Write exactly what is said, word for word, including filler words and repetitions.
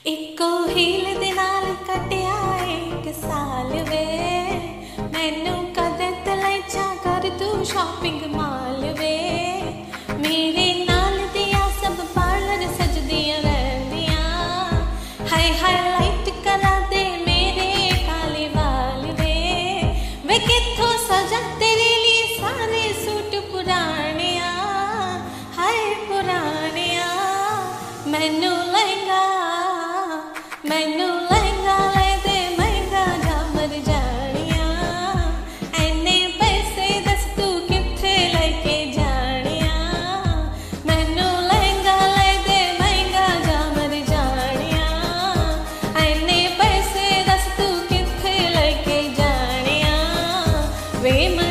eco heal दे नाल कटिया एक साल वे मैनू कदे तलैचा कर तू शॉपिंग माल वे मेरे नाल दिया सब पार्लर सजदियां रहंदियां हाय हाईलाइट करा दे मेरे काले वाल वे मैं किथों सजा तेरे लिए सारे सूट पुरानिया हाय पुरानिया मैनू लहंगा मैनू लहंगा ले दे महंगा जा मर जानिया एने पैसे दस तू किथे लेके जानिया मैनू लहंगा ले दे महंगा जा मर जानिया एने पैसे दस तू किथे लेके जानिया वे